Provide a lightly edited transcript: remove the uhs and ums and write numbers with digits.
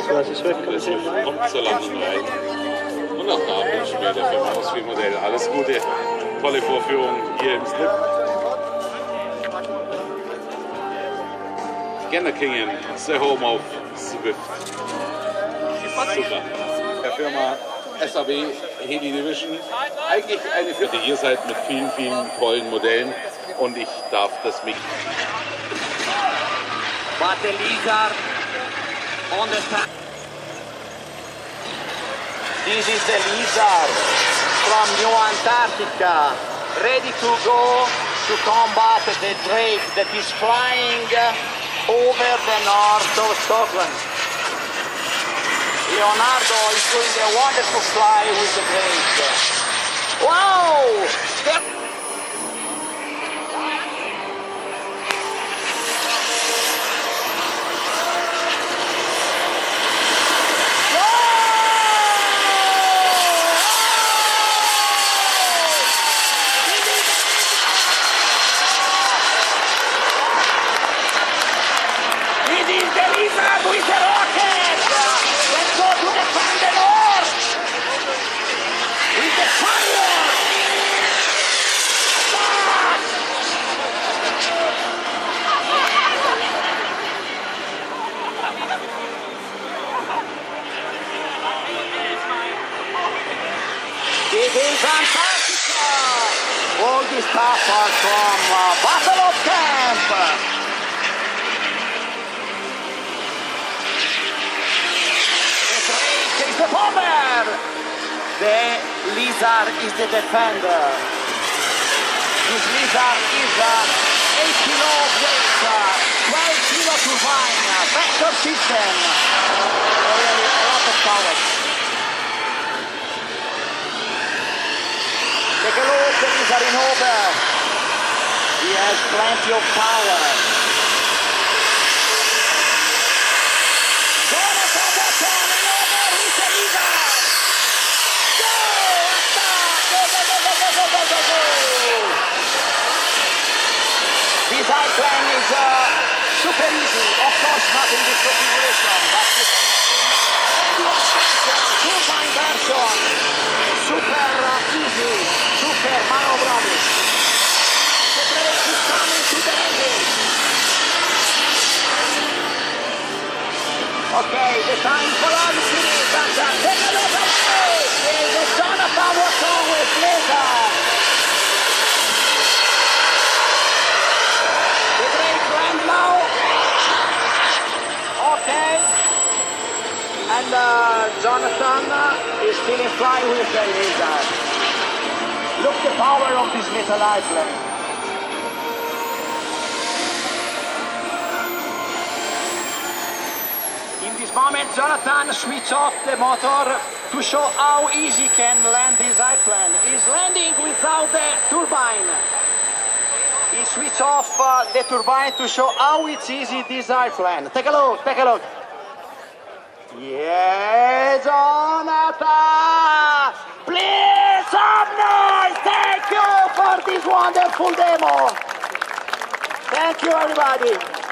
Also es wird Das kommt zur Landung rein. Und auch da wünschen wir der Firma Ausspielmodell alles Gute. Tolle Vorführung hier im Slip. Genderkingen, the home of Swift. Super. Der Firma SAW Heli Division. Eigentlich eine Firma, die hier seid mit vielen, vielen tollen Modellen. Und ich darf das mit. But the lizard on the top. This is the lizard from New Antarctica, ready to go to combat the drake that is flying over the north of Scotland. Leonardo is doing a wonderful fly with the drake. Wow! With the rocket! Let's go to defend the north! With the fire! This is Antarctica! All the stuff are from Buffalo Camp! The bomber! The lizard is the defender. This lizard is 8 kilo weight, 12 kilo turbine, vector system. Really a lot of power. Take a look, the lizard in over. He has plenty of power. This airplane is super easy, of course not in this configuration, but turbine version, super easy, super maneuverable. The brake is coming to the engine. Okay, the time for all is finished, and take a look at it. There's a Jonathan Watson with laser. And Jonathan is still in fly with the lizard. Look the power of this little airplane. In this moment, Jonathan switches off the motor to show how easy he can land this airplane. He's landing without the turbine. He switches off the turbine to show how it's easy this airplane. Take a look, take a look. Yeah, Jonathan! Please, some noise! Thank you for this wonderful demo! Thank you, everybody!